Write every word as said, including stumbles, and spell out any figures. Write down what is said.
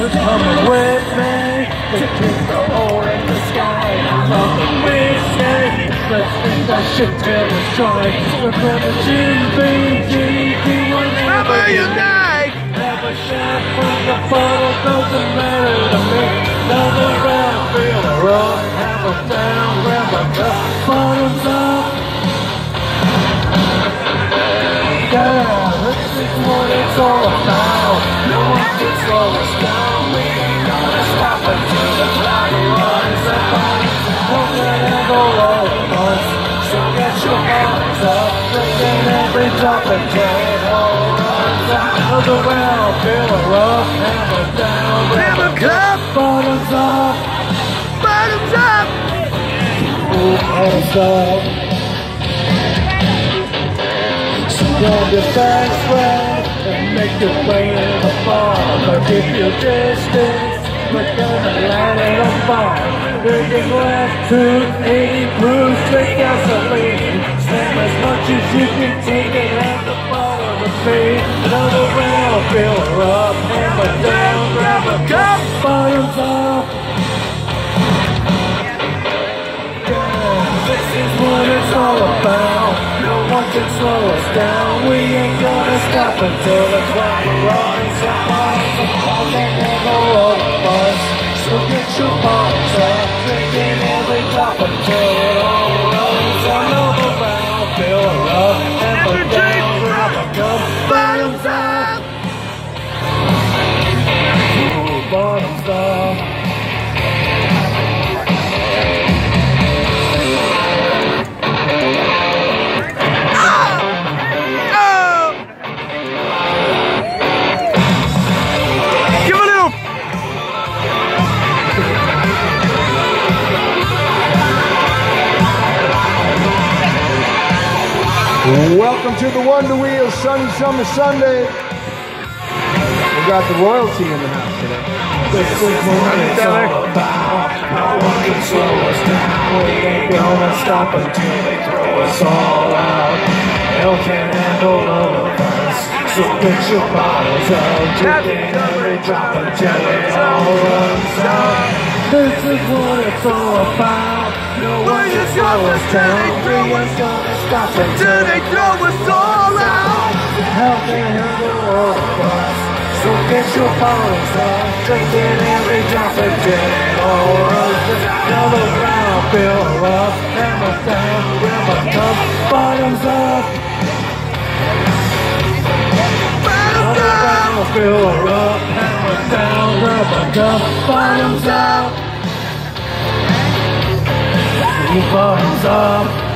coming with me to keep the hole in the sky. Coming with me, let's bring that shit till it's dry. Remember Jimmy B, Jimmy B, whenever you die. Never shot from the bottle, doesn't matter to me. Another round, feel the rough, hammer down, grab my cup, bottoms up. Yeah, this is what it's all about. No one can slow us down. We ain't gonna stop until the clock runs out. Don't let it go over us. So get your bottoms up, drinking every drop until it all runs out. Another round, feel a rough, hammer down, grab a cup, bottoms up, bottoms up, ooh, bottoms up. Grab your fast friend and make your way in the bar. But if you distance, we're gonna light it on fire. Drinking left to eighty proof straight gasoline. Slam as much as you can take it at the bottom of me. Another round, fill her up, hammer down, grab a cup, bottoms up. Yeah, this is what it's all about. No one can slow us down. We ain't gonna stop until the clock runs out. I'll never over us. So get your bottoms up, drinking every drop until it all runs out. Another round, fill her up, hammer down, grab a cup, bottoms up. Ooh, bottoms up. Welcome to the Wonder Wheel Sunny Summer Sunday. We got the royalty in the house today. This is what it's all about. No one can slow us down. We ain't gonna stop until they throw us all out. Hell can't handle all of us. So get your bottles up, drinking every drop until it all runs out. This is what it's all about. No one can slow us down. We ain't gonna stop until they throw us all out. Hell can't handle all of us. So get your bottles up, drinking every drop until it all runs out. Another round, fill her up, hammer down, grab a cup, bottoms up. Another round, fill her up, hammer down, grab a cup, bottoms up. Bottoms up.